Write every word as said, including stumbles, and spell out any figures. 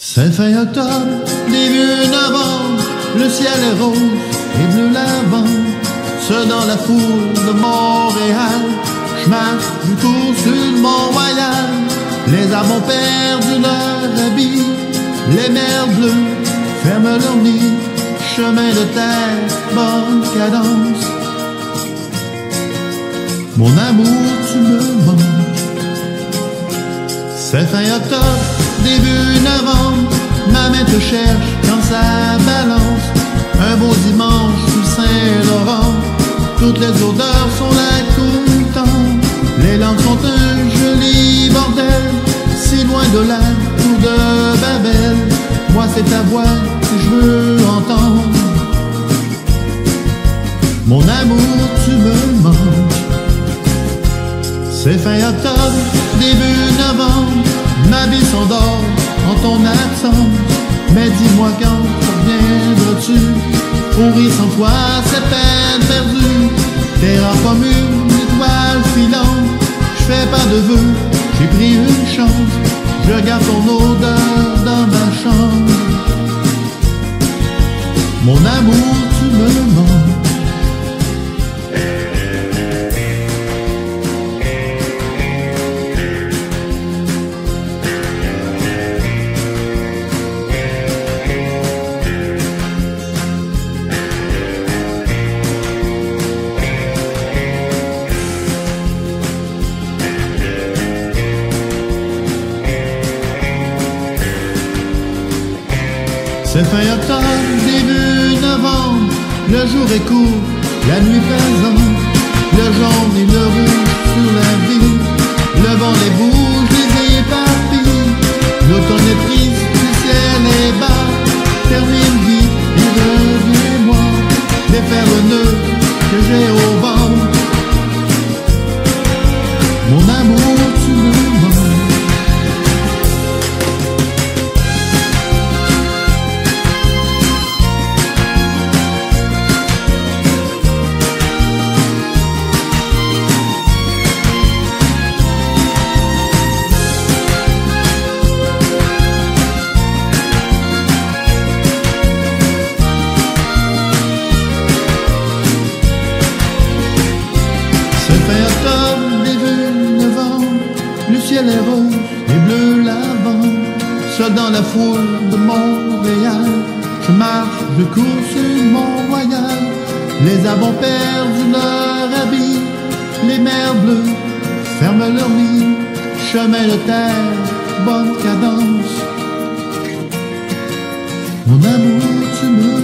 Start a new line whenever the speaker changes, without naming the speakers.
C'est fin octobre, début novembre, le ciel est rose et bleu lavande. Seul dans la foule de Montréal, je marche du cours sur le Mont-Royal. Les arbres ont perdu leur habit, les mers bleues ferment leur nid. Chemin de terre, bonne cadence. Mon amour, tu me manques. C'est fin octobre, début novembre, ma main te cherche quand ça balance. Un beau dimanche sous Saint-Laurent, toutes les odeurs sont là tout le temps. Les langues sont un joli bordel, si loin de la tour de Babel. Moi c'est ta voix que je veux entendre. Mon amour, tu me manques. C'est fin octobre, début novembre, ma vie s'endort en ton absence. Mais dis-moi quand reviendras-tu? Pourrir sans toi, c'est peine perdue. T'es rare comme une étoile filante. Je fais pas de vœux, j'ai pris une chance. Je garde ton odeur dans ma chambre. Mon amour, tu me manques. C'est fin octobre, début novembre, le jour est court, la nuit pesante, le jaune et le rouge sur la vie, le vent les bouge, les éparpille, l'automne est triste, le ciel est bas, termine vite et reviens-moi, défaire le nœud que j'ai au ventre. Mon amour, tu me manques. Le ciel est rose et bleu lavande. Seul dans la foule de Montréal, je marche, je cours sur Mont-Royal. Les arbres ont perdu leur habit, les mers bleues ferment leur nid. Chemin de terre, bonne cadence. Mon amour, tu me